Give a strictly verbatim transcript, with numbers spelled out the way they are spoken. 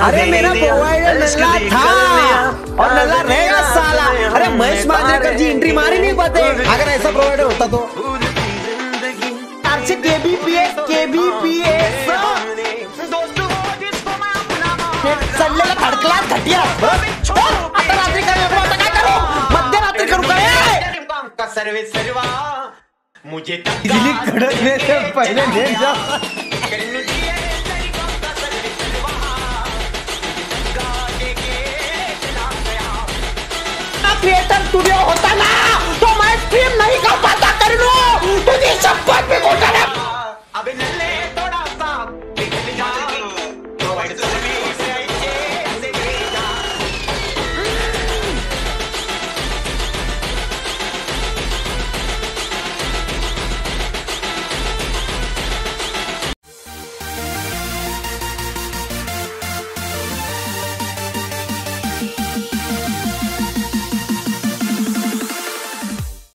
अरे मेरा प्रोवाइडर नल्ला था और नल्ला रहेगा साला। अरे महेश मांजरेकर जी एंट्री मार ही नहीं पाते अगर ऐसा प्रोवाइडर होता तो। आपसे केबीपीएस केबीपीएस सल्लेला खडकला घटिया आता रात्री करू आता काय करू मध्यरात्री करू काय सर्विस सर्वा मुझे बिजली कड़कने से पहले लेट जा। क्रिएटर स्टूडियो होता ना तो मैं स्ट्रीम नहीं कर पाता।